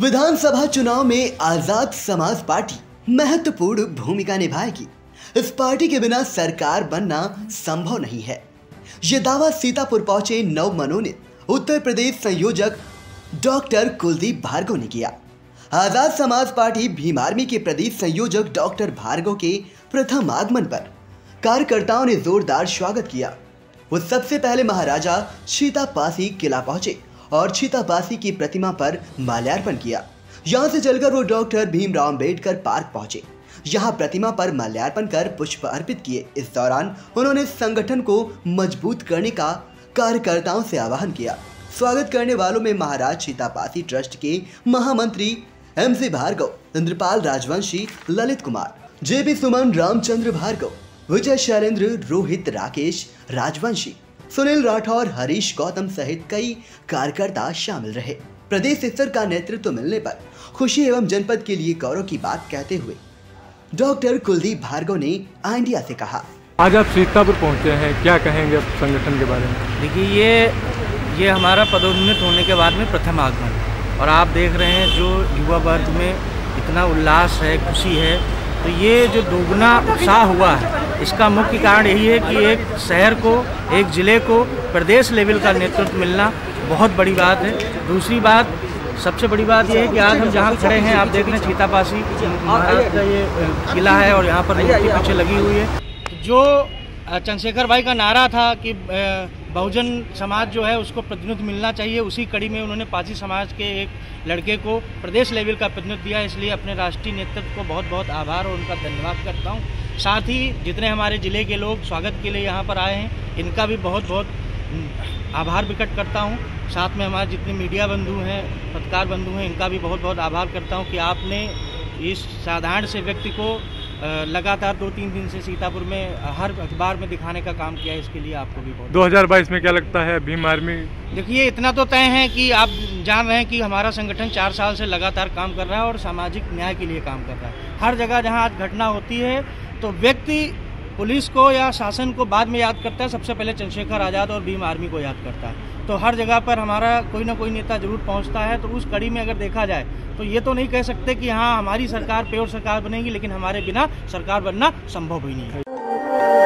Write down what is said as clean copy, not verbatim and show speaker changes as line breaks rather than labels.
विधानसभा चुनाव में आजाद समाज पार्टी महत्वपूर्ण भूमिका निभाएगी। इस पार्टी के बिना सरकार बनना संभव नहीं है। ये दावा सीतापुर पहुंचे नवमनोनीत उत्तर प्रदेश संयोजक डॉक्टर कुलदीप भार्गव ने किया। आजाद समाज पार्टी भीम आर्मी के प्रदेश संयोजक डॉक्टर भार्गव के प्रथम आगमन पर कार्यकर्ताओं ने जोरदार स्वागत किया। वो सबसे पहले महाराजा छीतापासी किला पहुंचे और छीतापासी की प्रतिमा पर माल्यार्पण किया। यहां से चलकर वो डॉक्टर भीमराव अंबेडकर पार्क पहुंचे। यहां प्रतिमा पर माल्यार्पण कर पुष्प अर्पित किए। इस दौरान उन्होंने संगठन को मजबूत करने का कार्यकर्ताओं से आह्वान किया। स्वागत करने वालों में महाराज छीतापासी ट्रस्ट के महामंत्री MC भार्गव, इंद्रपाल राजवंशी, ललित कुमार, JB सुमन, रामचंद्र भार्गव, विजय शैलेंद्र, रोहित, राकेश राजवंशी, सुनील राठौर, हरीश गौतम सहित कई कार्यकर्ता शामिल रहे। प्रदेश स्तर का नेतृत्व मिलने पर खुशी एवं जनपद के लिए गौरव की बात कहते हुए डॉक्टर कुलदीप भार्गव ने इंडिया से कहा।
आज आप सीतापुर पहुंचे हैं, क्या कहेंगे आप संगठन के बारे में?
देखिए, ये हमारा पदोन्नत होने के बाद में प्रथम आगमन, और आप देख रहे हैं जो युवा वर्ग में इतना उल्लास है, खुशी है। तो ये जो दोगुना उत्साह हुआ है, इसका मुख्य कारण यही है कि एक शहर को, एक ज़िले को प्रदेश लेवल का नेतृत्व मिलना बहुत बड़ी बात है। दूसरी बात, सबसे बड़ी बात यह है कि आज हम जहाँ खड़े हैं, आप देख रहे हैं छीतापासी महाराज का ये किला है और यहाँ पर मूर्ति पीछे लगी हुई है। जो चंद्रशेखर भाई का नारा था कि बहुजन समाज जो है उसको प्रतिनिधित्व मिलना चाहिए, उसी कड़ी में उन्होंने पासी समाज के एक लड़के को प्रदेश लेवल का प्रतिनिधित्व दिया। इसलिए अपने राष्ट्रीय नेतृत्व को बहुत बहुत आभार और उनका धन्यवाद करता हूँ। साथ ही जितने हमारे ज़िले के लोग स्वागत के लिए यहाँ पर आए हैं, इनका भी बहुत बहुत आभार प्रकट करता हूँ। साथ में हमारे जितने मीडिया बंधु हैं, पत्रकार बंधु हैं, इनका भी बहुत बहुत आभार करता हूँ कि आपने इस साधारण से व्यक्ति को लगातार 2-3 दिन से सीतापुर में हर अखबार में दिखाने का काम किया है। इसके लिए आपको भी बहुत
2022 में क्या लगता है भीम आर्मी?
देखिए, इतना तो तय है कि आप जान रहे हैं कि हमारा संगठन 4 साल से लगातार काम कर रहा है और सामाजिक न्याय के लिए काम कर रहा है। हर जगह जहां आज घटना होती है तो व्यक्ति पुलिस को या शासन को बाद में याद करता है, सबसे पहले चंद्रशेखर आज़ाद और भीम आर्मी को याद करता है। तो हर जगह पर हमारा कोई ना कोई नेता जरूर पहुंचता है। तो उस कड़ी में अगर देखा जाए तो ये तो नहीं कह सकते कि हाँ हमारी सरकार प्योर सरकार बनेगी, लेकिन हमारे बिना सरकार बनना संभव ही नहीं है।